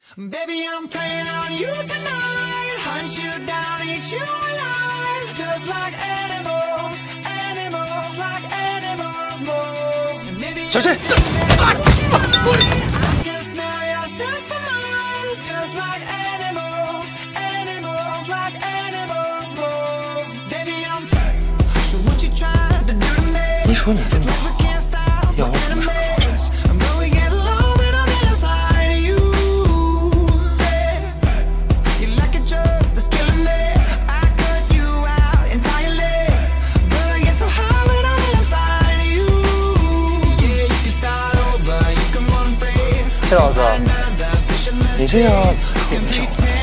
Baby, I'm playing on you tonight. Hunt you down, eat you alive. Just like animals, animals, like animals, moles. Maybe 小心！ I can smell yourself for miles. Just like animals, animals, like animals, moles. Baby, I'm. So what you trying to do to me? 你说你这么好，要我怎么说放山西？ 黑老师，你这样可不少。